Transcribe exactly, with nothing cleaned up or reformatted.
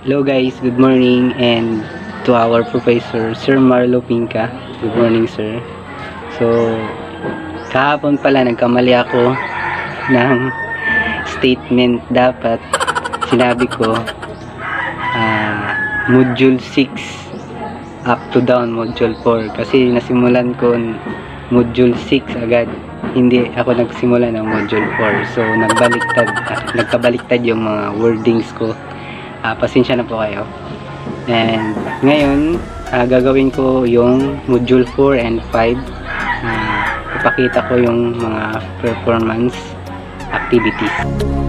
Hello guys, good morning, and to our professor, Sir Marlo Pinca. Good morning, sir. So, kahapon pala nagkamali ako ng statement. Dapat sinabi ko uh, module six up to down module four, kasi nasimulan ko module six agad, hindi ako nagsimula ng module four. So nagbaliktad uh, nagkabaliktad yung mga wordings ko. Uh, pasensya na po kayo. And ngayon, uh, gagawin ko yung module four and five. Uh, ipakita ko yung mga performance activities.